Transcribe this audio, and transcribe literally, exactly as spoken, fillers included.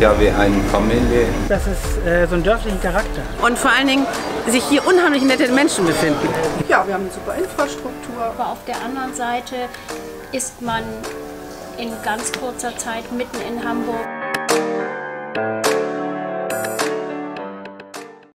ja wie eine Familie. Das ist äh, so einen dörflichen Charakter. Und vor allen Dingen sich hier unheimlich nette Menschen befinden. Ja, wir haben eine super Infrastruktur. Aber auf der anderen Seite ist man in ganz kurzer Zeit mitten in Hamburg.